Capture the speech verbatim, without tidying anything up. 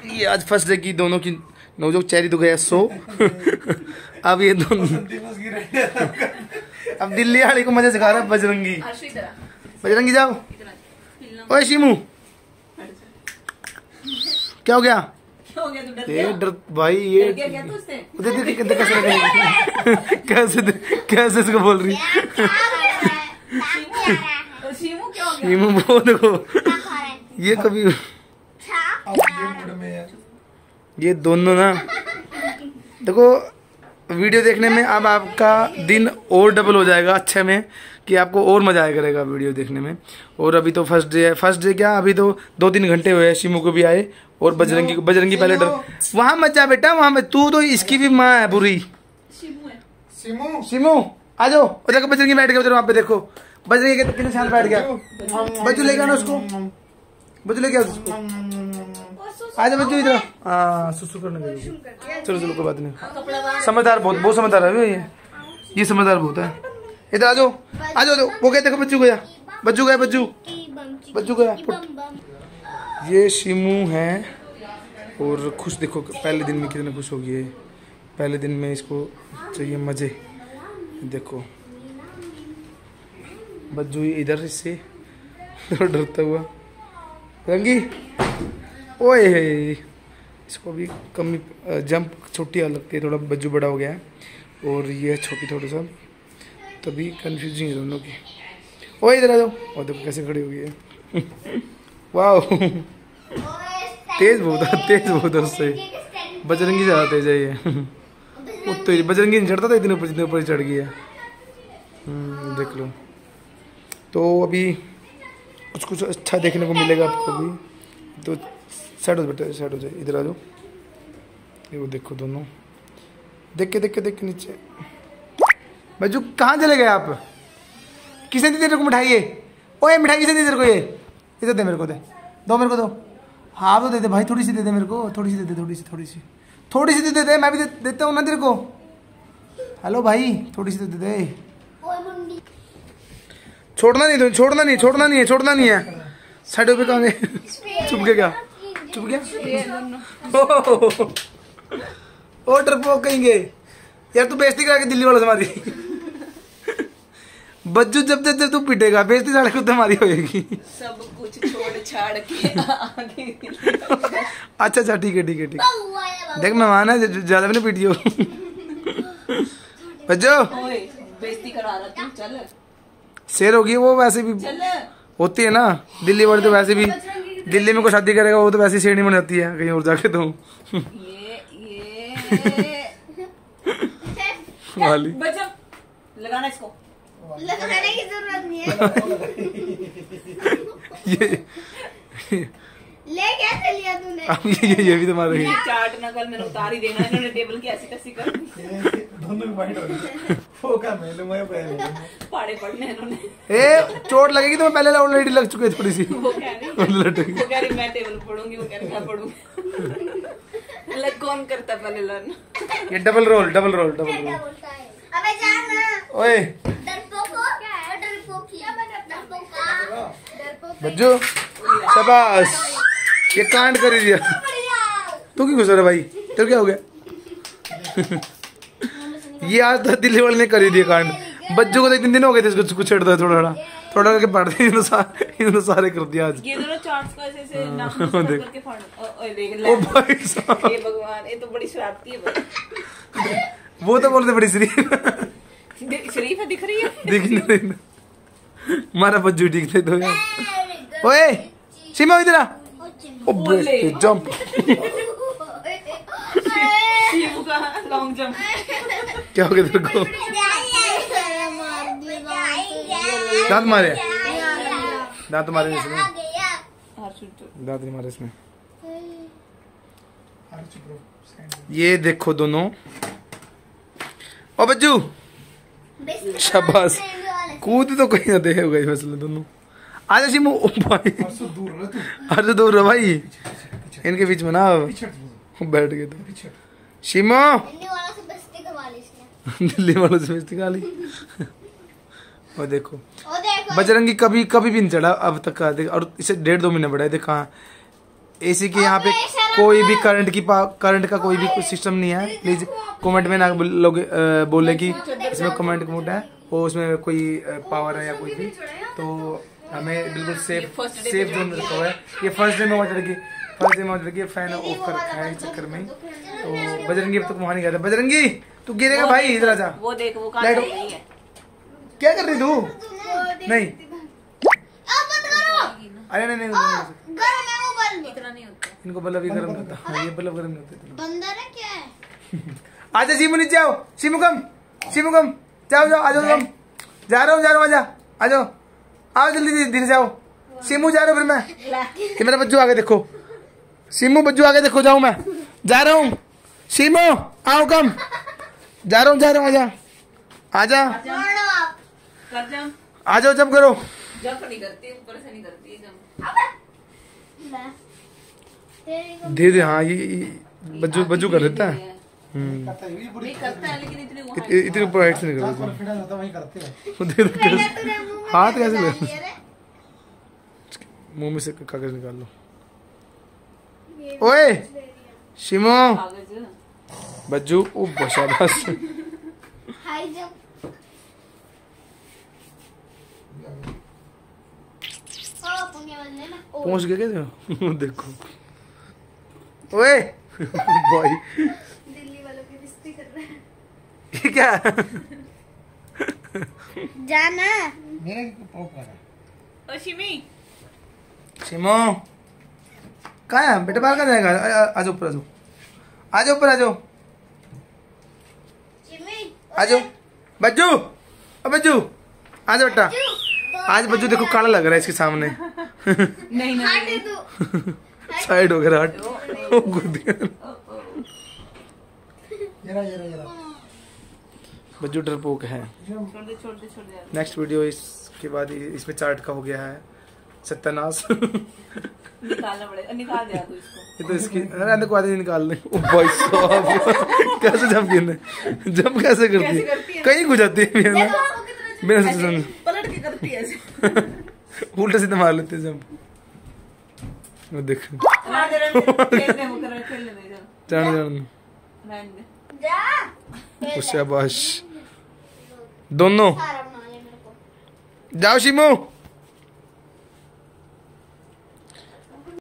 ये आज first day की दोनों की नौजोक चेहरी तो गया सो अब ये दोनों अब दिल्ली वाले को मजे सिखा रहा है बजरंगी। बजरंगी जाओ। ओए शिमू क्या हो गया? ये डर भाई ये कैसे कैसे इसको बोल रही शिमू वो देखो ये कभी ये दोनों ना देखो वीडियो देखने में अब आपका दिन और डबल हो जाएगा अच्छे में कि आपको और मजा आया करेगा वीडियो देखने में। और अभी तो फर्स्ट डे है। फर्स्ट डे क्या अभी तो दो तीन घंटे हुए हैं शिमू को भी आए और बजरंगी को बजरंगी पहले डर वहां मत जा बेटा वहां में तू तो इसकी भी माँ है बुरी। शिमू शिमू आ जाओ देखो बजरंगी बैठ गया उधर वहां पे देखो बजरंगी के कितने साल बैठ गया। बच्चू लेके आना उसको बच्चू लेके आओ उसको आजा बच्चू इधर हाँ सुसु करने गए। चलो चलो कोई बात नहीं समझदार बहुत बहुत समझदार है ये ये समझदार बहुत है। इधर आ जाओ आ जाओ वो गए देखो बच्चू गया बच्चू गया बच्चू बच्चू गया। ये शिमू है और खुश देखो पहले दिन में कितना खुश हो गई है। पहले दिन में इसको चाहिए मजे। देखो बच्चू इधर से डरता हुआ रंगी ओए इसको भी कमी जंप छोटी लगती है थोड़ा बज्जू बड़ा हो गया है और ये छोटी थोड़ी सा तभी कंफ्यूजिंग है दोनों की। ओए इधर आ जाओ और देखो कैसे खड़ी हुई है वाह तेज बहुत है तेज बहुत है उससे बजरंगी ज़्यादा तेज है ये तो बजरंगी नहीं चढ़ता था इतने ऊपर जितने ऊपर चढ़ गई है। देख लो तो अभी कुछ कुछ अच्छा देखने को मिलेगा आपको भी तो साइड हो बेटा साइड हो जाए इधर आ जाओ। ये वो देखो दोनों देख के देख के देख के नीचे बच्चू कहाँ चले गए आप? किसने दी तेरे को मिठाई है? ओए मिठाई किसने दी तेरे को? ये इधर दे मेरे को दे दो मेरे को दो हाँ वो दे दे भाई थोड़ी सी दे दे मेरे को थोड़ी सी दे दे थोड़ी सी थोड़ी सी थोड़ी सी दे दे दे मैं भी दे, देता हूँ ना तेरे को। हेलो भाई थोड़ी सी दे दे दे छोड़ना नहीं तो छोड़ना नहीं छोड़ना नहीं है छोड़ना नहीं है साइड पे कहाँ गए चुप गया क्या चुप गया ओ डरपोक कहेंगे यार तू बेइज्जती करा के दिल्ली वालों से मारी बज्जू जब जब जब तू पिटेगा बेइज्जती साढ़े खुद हमारी होगी सब कुछ छोड़ छाड़ के आगे अच्छा अच्छा ठीक है ठीक है ठीक है देख मेहमान है ज्यादा भी नहीं पीटियो बज्जू बेइज्जती करा रहा तू चल शेर होगी वो वैसे भी होती है ना दिल्ली वाली तो वैसे भी दिल्ली में कोई शादी करेगा वो तो वैसे शेर नहीं बन जाती है कहीं और जाके तो ये ये वाली बच्चा लगाना इसको लगाने की जरूरत नहीं है ये ले कैसे लिया तूने? अब ये ये भी तुम्हारा ही चाट नकल मैंने उतार ही देना इन्होंने टेबल की ऐसी कैसी कर दोनों की फाइट हो गई वो का मैं मैं पहले पाड़े पड़ने इन्होंने ए चोट लगेगी तो मैं पहले ऑलरेडी लग चुकी है थोड़ी सी वो कह रही वो कह रही मैं टेबल पढ़ूंगी वो कह रही मैं पढ़ूंगी लग कौन करता पहले लर्न ये double role double role double role अबे जाना ओए डरपोको डरपोक किया मैंने डरपोका बज्जू शाबाश ये कांड कर दिया तू क्यों गुस्सा है भाई तेरे क्या हो गया ये आज तो दिल्ली वाले ने कर ही दिया कांड बच्चों को तो इतने दिन हो गए थे इसको कुछ छेड़ता है थोड़ा थोड़ा थोड़ा करके पढ़ते इन्होंने सारे इन्होंने सारे कर दिया आज ये दोनों चार्ट्स का ऐसे ऐसे नाम करके फाड़ ओए देख ओ भाई साहब ये भगवान ये तो बड़ी शरारती है भाई वो तो बोलते बड़ी शरीफ शरीफ है दिख रही है दिख नहीं रही हमारा बच्चू ठीक थे तो यार ओए सीमा इधर आ ओ बेटे जंप शिवू का लॉन्ग जंप क्या हो गया तेरे को दांत मारे दांत मारे इसमें दांत नहीं मारे इसमें। ये देखो दोनों ओ बच्चू शाबाश कूद तो कहीं ना दे हो गई फैसले दोनों आजा शिमू ओ भाई अरे दूर रहो भाई इनके बीच में ना बैठ गए तो शिमू दिल्ली वालों से बेइज्जती खा ली और देखो बजरंगी कभी कभी भी नहीं चढ़ा अब तक का देख और इसे डेढ़ दो महीने बढ़ा है देखा एसी के यहाँ पे कोई भी करंट की करंट का कोई भी कुछ सिस्टम नहीं है। प्लीज कमेंट में ना लोग बोले कि इसमें कमेंट कमेंट है वो उसमें कोई पावर है या कोई भी। तो हमें बिल्कुल सेफ सेफ जोन रखा हुआ है। ये फर्स्ट डे में वहाँ लड़की फर्स्ट डे में वहाँ लड़की फैन ऑफ कर रखा है इस चक्कर में। तो बजरंगी अब तक वहाँ नहीं गया था। बजरंगी तू गिरेगा भाई, इधर आ जा। वो देख वो कहाँ लाइट चल रही है। क्या कर रही तू? नहीं अब बंद करो। अरे नहीं नहीं गरम है वो बल्ब। इतना नहीं होता। इनको बल्ब ही गर्म होता है, ये बल्ब गर्म नहीं होते। बंदर है क्या है? आजा शिमू नीचे आओ। शिमू कम शिमू कम जाओ जाओ आ जाओ तुम। जा रहा हूँ जा रहा हूँ आजा आ जाओ आओ जल्दी धीरे से आओ। शिमू जा रहा हूँ फिर मैं कि मेरा बच्चू आगे देखो। शिमू बच्चू आगे देखो जाऊँ मैं जा रहा हूँ। शिमू आओ कम जा रहा हूँ जा रहा हूँ आजा आजा मारो आप। कर जा। आ जाओ जब करो। जब नहीं करती ऊपर से नहीं करती जब। ले। तेरी को धीरे धीरे हाँ ये ये बज्जू बज्जू कर देता है। हम्म करता है, ये बड़ी नहीं करता है लेकिन इतनी वो इत- इतने ऊपर हाइट से नहीं कर कॉन्फिडेंस होता है वही करते हैं। देता। धीरे पहले धीरे तूने मुंह में हाथ क्या कैसे ले? डाली है रे? मुंह में से कागज निकाल लो। ओए शिमो कागज। बज्जू ओ बशाबाश। High jump. ओ पुण्य वाले ना। ओ पहुंच गए क्या? देखो ओए भाई दिल्ली वालों की रिश्ते कर रहे हैं। ये क्या? जाना। मेरे को पॉप लगा। ओ शिमी। शिमो कहाँ है बेटा? बाहर कहाँ जाएगा? आ- आ- आ जाओ ऊपर आ जाओ आ जाओ ऊपर आ जाओ चिमी। आ जाओ बज्जू ओ बज्जू आ जाओ बेटा। आज बज्जू देखो काला लग रहा है इसके सामने। नहीं नहीं हाटे तू। साइड हो गया हट। ओ, कूद गया। जरा जरा जरा बज्जू डरपोक है। छोड़ दे छोड़ दे छोड़ दे। नेक्स्ट वीडियो इसके बाद इसमें चार्ट का हो गया है सत्यानाश। निकालना पड़ेगा। निकाल दे तू इसको। ये तो इसकी अरे अंदर को आदमी निकाल दे। ओ भाई साहब कैसे जंप की जंप कैसे करती कैसे है? करती है? कहीं घुस जाती है बिना बिना सोचे समझे। पलट के करती है ऐसे। उल्टा सीधा मार लेते हैं जंप। वो देख रहने दे, रहने दे। खेलने वो कर खेलने दे चल। जान जान रहने दे। जा। शाबाश दोनों सारा बना ले मेरे को। जाओ शिमू।